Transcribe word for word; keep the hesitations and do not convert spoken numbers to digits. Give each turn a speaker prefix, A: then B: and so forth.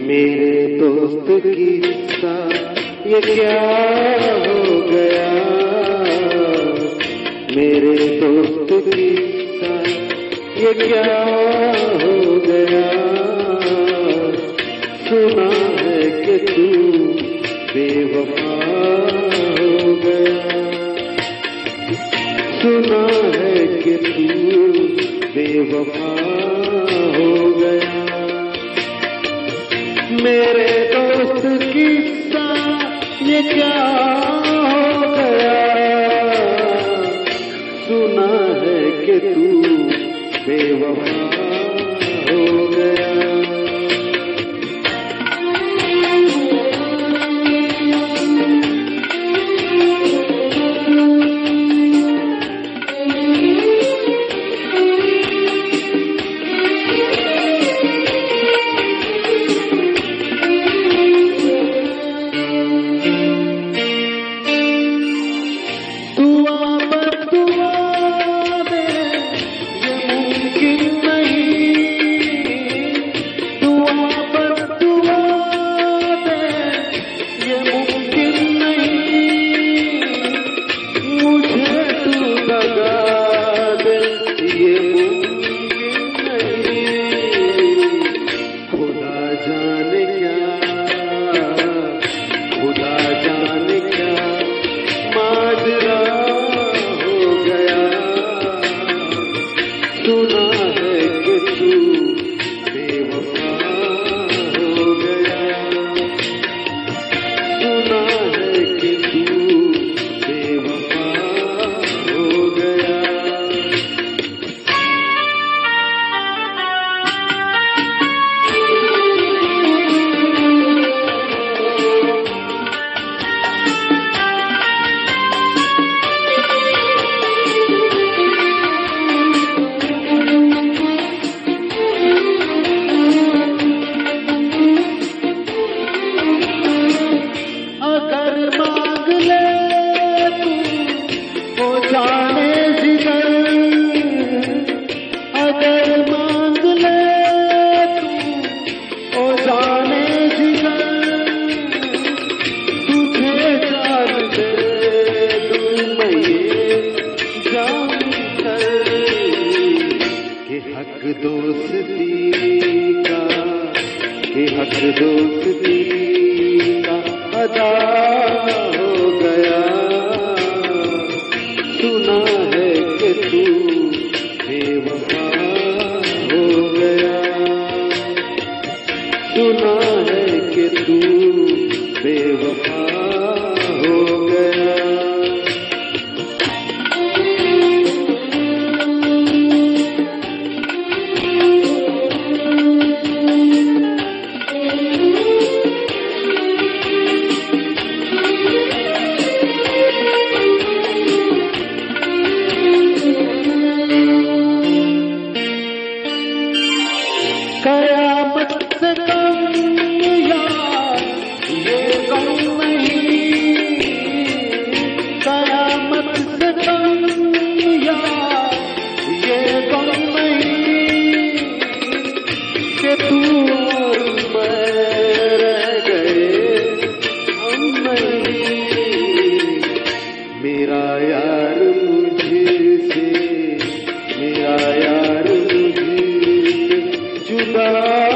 A: मेरे दोस्त किस्सा ये क्या हो गया, मेरे दोस्त किस्सा ये क्या हो गया। सुना है कि तू बेवफा हो गया, सुना है कि तू बेवफा हो गया। मेरे दोस्त किस्सा ये क्या हो गया, सुना है कि तू बेवफा हो गया। हक दोस्ती का, के हक दोस्ती का अदा हो गया। सुना है कि तू बेवफा हो गया, सुना है कि तू बेवफा हो गया। कयामत से कम यार ये गम नहीं, कयामत से कम यार ये गम नहीं, कि तू और मैं रह गए हम नहीं। मेरा यार मुझसे, मेरा यार मुझसे जुदा